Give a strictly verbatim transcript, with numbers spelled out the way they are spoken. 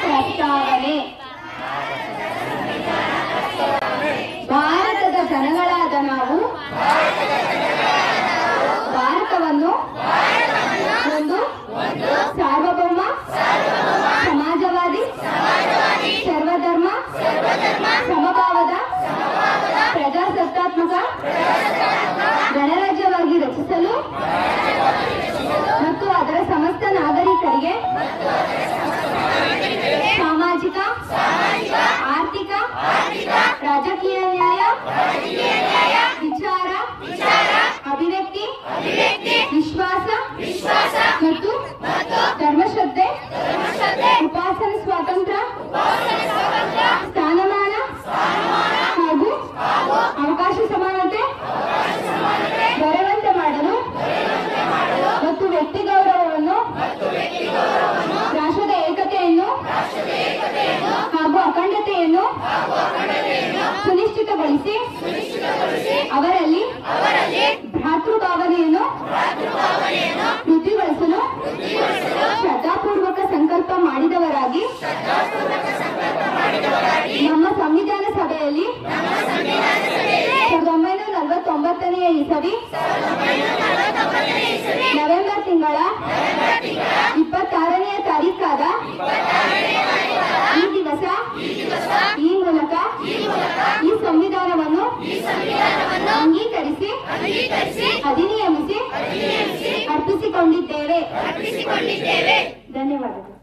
ಪ್ರಸ್ತಾವನೆ. ಭಾರತದ ಜನಗಳಾದ ನಾವು ಭಾರತವನ್ನು ಒಂದು ಸಾರ್ವಭೌಮ ಸಮಾಜವಾದಿ ಸರ್ವಧರ್ಮ ಸಮಭಾವದ ಪ್ರಜಾಸತ್ತಾತ್ಮಕ ಗಣರಾಜ್ಯವಾಗಿ ರಚಿಸಲು ಮತ್ತು ಅದರ ಸಮಸ್ತ ನಾಗರಿಕರಿಗೆ ಸಾಮಾಜಿಕ ಆರ್ಥಿಕ ರಾಜಕೀಯ ನ್ಯಾಯ ವಿಚಾರ ಅಭಿವ್ಯಕ್ತಿ ವಿಶ್ವಾಸ ಮತ್ತು ಧರ್ಮಶ್ರದ್ಧೆ ಉಪಾಸನ ಸ್ವಾತಂತ್ರ್ಯ ಸ್ಥಾನಮಾನ ಹಾಗೂ ಅವಕಾಶ ಸಮಾನತೆ ಬರುವಂತೆ ಮಾಡಲು ಮತ್ತು ವ್ಯಕ್ತಿ ಗೌರವವನ್ನು ರಾಷ್ಟ್ರದ ಏಕತೆಯನ್ನು ಹಾಗೂ ಅಖಂಡತೆಯನ್ನು ಸುನಿಶ್ಚಿತಗೊಳಿಸಿ ಅವರಲ್ಲಿ ಭ್ರಾತೃಭಾವನೆಯನ್ನು ವೃದ್ಧಿಗೊಳಿಸಲು ಶ್ರದ್ಧಾಪೂರ್ವಕ ಸಂಕಲ್ಪ ಮಾಡಿದವರಾಗಿ ನಮ್ಮ ಸಂವಿಧಾನ ಸಭೆಯಲ್ಲಿ ಸಾವಿರದ ಒಂಬೈನೂರ ನಲವತ್ತೊಂಬತ್ತನೆಯ ಇಸವಿ ನವೆಂಬರ್ ತಿಂಗಳ ಇಪ್ಪತ್ತಾರನೆಯ ತಾರೀಕಾದ ಈ ದಿವಸ ಈ ಮೂಲಕ ಈ ಸಂವಿಧಾನವನ್ನು ಅಂಗೀಕರಿಸಿ ಅಧಿನಿಯಮಿಸಿ ಅರ್ಪಿಸಿಕೊಂಡಿದ್ದೇವೆ. ಧನ್ಯವಾದಗಳು.